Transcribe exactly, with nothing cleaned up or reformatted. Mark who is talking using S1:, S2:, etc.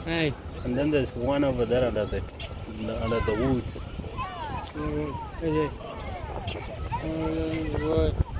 S1: Hey.
S2: And then there's one over there under the under the woods.
S1: Mm, okay. Uh, what?